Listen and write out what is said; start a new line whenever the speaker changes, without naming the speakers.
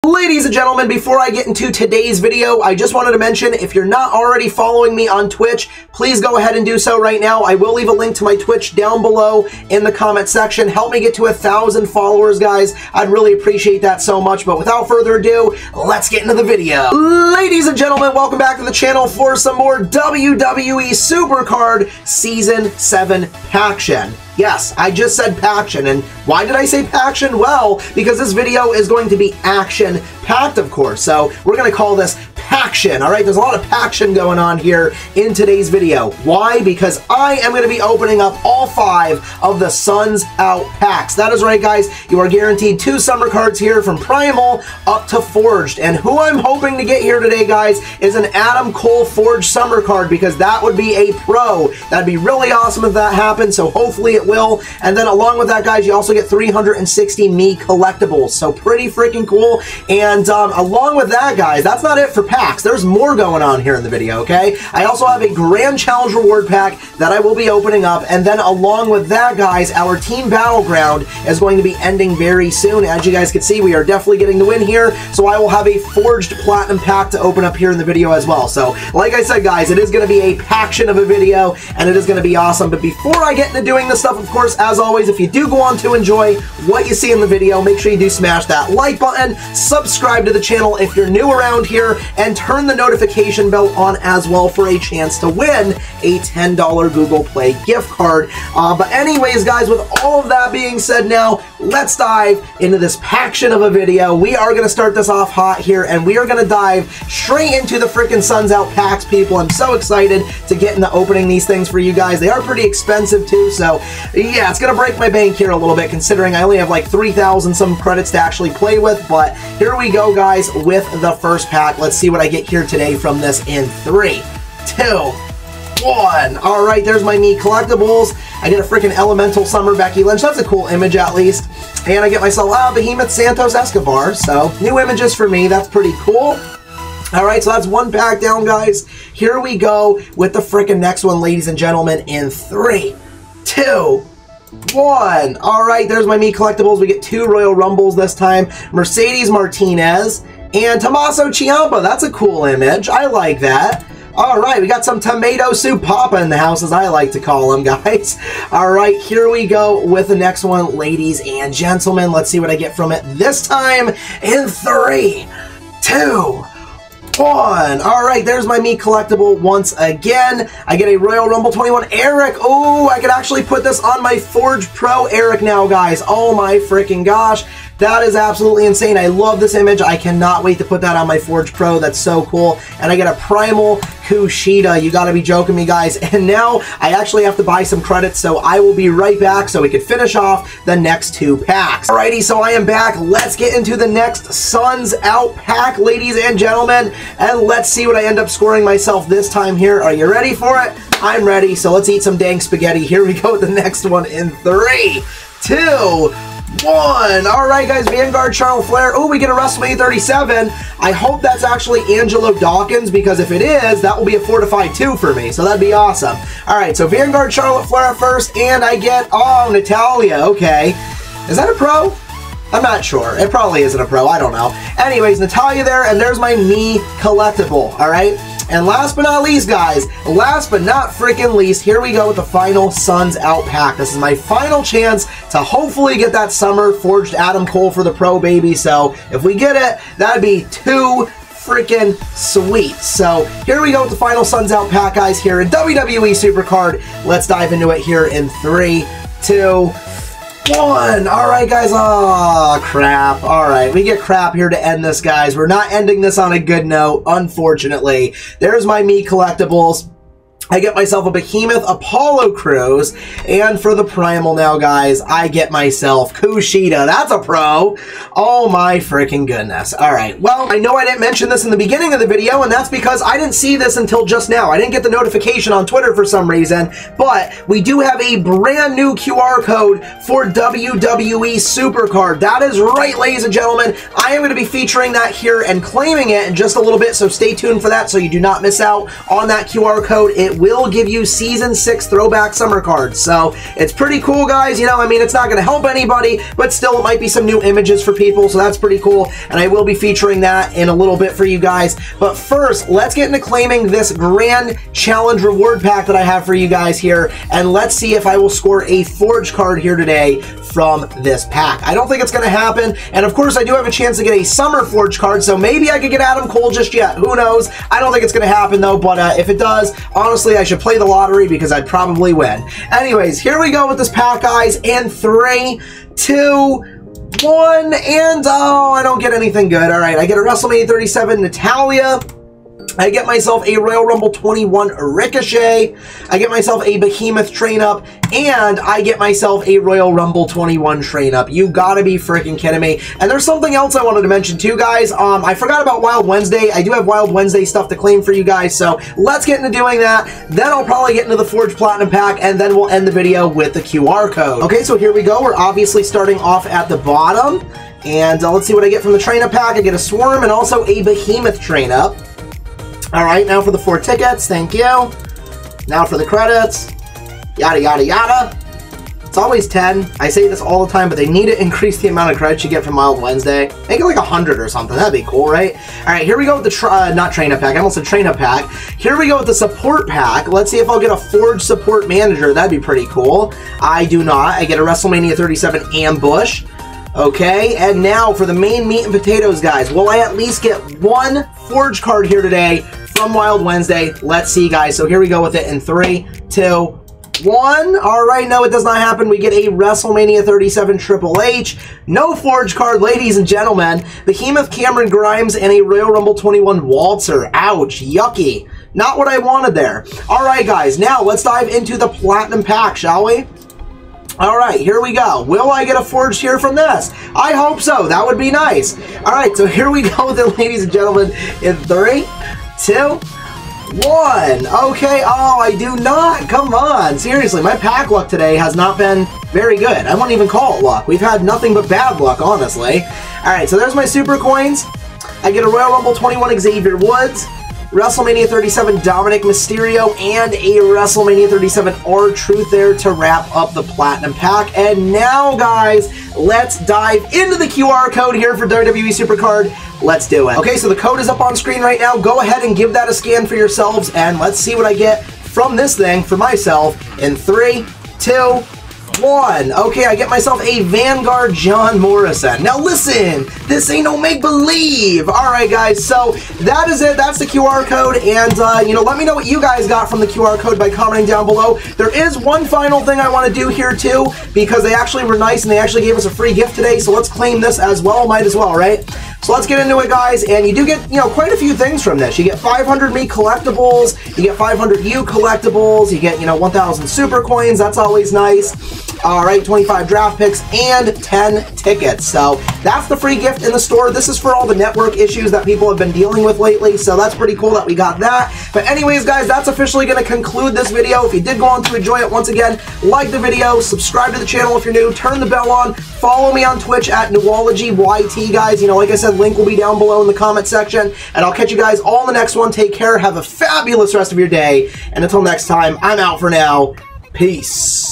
Ladies and gentlemen, before I get into today's video, I just wanted to mention, if you're not already following me on Twitch, please go ahead and do so right now. I will leave a link to my Twitch down below in the comment section. Help me get to 1,000 followers, guys. I'd really appreciate that so much, but without further ado, let's get into the video. Ladies and gentlemen, welcome back to the channel for some more WWE Supercard Season 7 Paction. Yes, I just said Paction, and why did I say Paction? Well, because this video is going to be action-packed, of course, so we're going to call this Paction, alright? There's a lot of Paction going on here in today's video. Why? Because I am going to be opening up all 5 of the Suns Out packs. That is right, guys. You are guaranteed 2 summer cards here from Primal up to Forged, and who I'm hoping to get here today, guys, is an Adam Cole Forged summer card, because that would be a pro. That'd be really awesome if that happened, so hopefully it will. And then along with that, guys, you also get 360 Me collectibles, so pretty freaking cool. And along with that, guys, that's not it for packs. There's more going on here in the video, okay? I also have a Grand Challenge reward pack that I will be opening up, and then along with that, guys, our Team Battleground is going to be ending very soon. As you guys can see, we are definitely getting the win here, so I will have a Forged Platinum pack to open up here in the video as well. So, like I said, guys, it is going to be a Paction of a video, and it is going to be awesome. But before I get into doing this stuff, of course, as always, if you do go on to enjoy what you see in the video, make sure you do smash that like button, subscribe to the channel if you're new around here, and turn the notification bell on as well for a chance to win a $10 Google Play gift card. But anyways, guys, with all of that being said now, let's dive into this Paction of a video. We are going to start this off hot here, and we are going to dive straight into the freaking Suns Out packs, people. I'm so excited to get into opening these things for you guys. They are pretty expensive too, so yeah, it's going to break my bank here a little bit, considering I only have like 3,000 some credits to actually play with. But here we go, guys, with the first pack. Let's see what I get here today from this in 3, 2, 1. Alright, there's my Me collectibles. I get a freaking Elemental Summer Becky Lynch. That's a cool image, at least. And I get myself Behemoth Santos Escobar. So, new images for me. That's pretty cool. Alright, so that's one pack down, guys. Here we go with the freaking next one, ladies and gentlemen, in 3, 2, 1. Alright, there's my Me collectibles. We get 2 Royal Rumbles this time. Mercedes Martinez and Tommaso Ciampa. That's a cool image. I like that. Alright, we got some Tomato Soup Papa in the house, as I like to call him, guys. Alright, here we go with the next one, ladies and gentlemen. Let's see what I get from it this time in 3, 2, 1. Alright, there's my Me collectible once again. I get a Royal Rumble 21 Eric. Oh, I could actually put this on my Forge Pro Eric now, guys. Oh my freaking gosh. That is absolutely insane. I love this image. I cannot wait to put that on my Forge Pro. That's so cool. And I get a Primal Kushida. You gotta be joking me, guys. And now I actually have to buy some credits, so I will be right back so we can finish off the next 2 packs. Alrighty, so I am back. Let's get into the next Suns Out pack, ladies and gentlemen. And let's see what I end up scoring myself this time here. Are you ready for it? I'm ready, so let's eat some dang spaghetti. Here we go with the next one in 3, 2, 1. Alright, guys, Vanguard Charlotte Flair. Oh, we get a WrestleMania 37. I hope that's actually Angelo Dawkins, because if it is, that will be a Fortified 2 for me, so that'd be awesome. Alright, so Vanguard Charlotte Flair first, and I get, oh, Natalia. Okay. Is that a pro? I'm not sure. It probably isn't a pro. I don't know. Anyways, Natalia there, and there's my Me collectible. Alright? And last but not least, guys, last but not freaking least, here we go with the final Suns Out pack. This is my final chance to hopefully get that summer Forged Adam Cole for the pro, baby. So if we get it, that'd be too freaking sweet. So here we go with the final Suns Out pack, guys, here in WWE Supercard. Let's dive into it here in 3, 2, 1. Alright, guys. Oh, crap. Alright, we get crap here to end this, guys. We're not ending this on a good note, unfortunately. There's my Me collectibles. I get myself a Behemoth Apollo Crews, and for the Primal now, guys, I get myself Kushida. That's a pro. Oh my freaking goodness. Alright, well, I know I didn't mention this in the beginning of the video, and that's because I didn't see this until just now. I didn't get the notification on Twitter for some reason, but we do have a brand new QR code for WWE Supercard. That is right, ladies and gentlemen. I am going to be featuring that here and claiming it in just a little bit, so stay tuned for that so you do not miss out on that QR code. It will give you Season 6 Throwback Summer cards. So it's pretty cool, guys. You know, I mean, it's not going to help anybody, but still it might be some new images for people, so that's pretty cool, and I will be featuring that in a little bit for you guys. But first, let's get into claiming this Grand Challenge reward pack that I have for you guys here, and let's see if I will score a Forge card here today from this pack. I don't think it's going to happen, and of course I do have a chance to get a Summer Forge card, so maybe I could get Adam Cole just yet. Who knows? I don't think it's going to happen though, but if it does, honestly, I should play the lottery because I'd probably win. Anyways, here we go with this pack, guys, in 3, 2, 1, and oh, I don't get anything good. All right, I get a WrestleMania 37 Natalya. I get myself a Royal Rumble 21 Ricochet, I get myself a Behemoth train-up, and I get myself a Royal Rumble 21 train-up. You gotta be freaking kidding me. And there's something else I wanted to mention too, guys. I forgot about Wild Wednesday. I do have Wild Wednesday stuff to claim for you guys, so let's get into doing that. Then I'll probably get into the Forge Platinum pack, and then we'll end the video with the QR code. Okay, so here we go. We're obviously starting off at the bottom, and let's see what I get from the train-up pack. I get a Swarm and also a Behemoth train-up. All right, now for the 4 tickets, thank you. Now for the credits, yada, yada, yada. It's always 10. I say this all the time, but they need to increase the amount of credits you get from Wild Wednesday. Make it like 100 or something. That'd be cool, right? All right, here we go with the, not train-up pack. I almost said train-up pack. Here we go with the support pack. Let's see if I'll get a Forge support manager. That'd be pretty cool. I do not. I get a WrestleMania 37 Ambush. Okay, and now for the main meat and potatoes, guys. Will I at least get one Forge card here today from Wild Wednesday? Let's see, guys. So here we go with it in 3, 2, 1. All right, no, it does not happen. We get a WrestleMania 37 Triple H. No Forge card, ladies and gentlemen. Behemoth Cameron Grimes and a Royal Rumble 21 Waltzer. Ouch, yucky. Not what I wanted there. All right, guys, now let's dive into the Platinum pack, shall we? All right, here we go. Will I get a Forge here from this? I hope so. That would be nice. All right, so here we go with it, ladies and gentlemen, in 3, 2, 1. Okay, oh, I do not. Come on. Seriously, my pack luck today has not been very good. I wouldn't even call it luck. We've had nothing but bad luck, honestly. All right, so there's my Super Coins. I get a Royal Rumble 21 Xavier Woods, WrestleMania 37 Dominic Mysterio, and a WrestleMania 37 R-Truth there to wrap up the Platinum pack. And now, guys, let's dive into the QR code here for WWE Supercard. Let's do it. Okay, so the code is up on screen right now. Go ahead and give that a scan for yourselves, and let's see what I get from this thing for myself in 3, 2, 1. Okay, I get myself a Vanguard John Morrison. Now listen, this ain't no make-believe. Alright guys, so that is it. That's the QR code, and you know, let me know what you guys got from the QR code by commenting down below. There is one final thing I want to do here too, because they actually were nice and they actually gave us a free gift today, so let's claim this as well. Might as well, right? So let's get into it, guys, and you do get, you know, quite a few things from this. You get 500 me collectibles, you get 500 you collectibles, you get, you know, 1,000 super coins. That's always nice. All right, 25 draft picks and 10 tickets. So that's the free gift in the store. This is for all the network issues that people have been dealing with lately, so that's pretty cool that we got that. But anyways, guys, that's officially going to conclude this video. If you did go on to enjoy it, once again, like the video, subscribe to the channel if you're new, turn the bell on, follow me on Twitch at NewologyYT, guys. You know, like I said, link will be down below in the comment section, and I'll catch you guys all in the next one. Take care, have a fabulous rest of your day, and until next time, I'm out for now. Peace.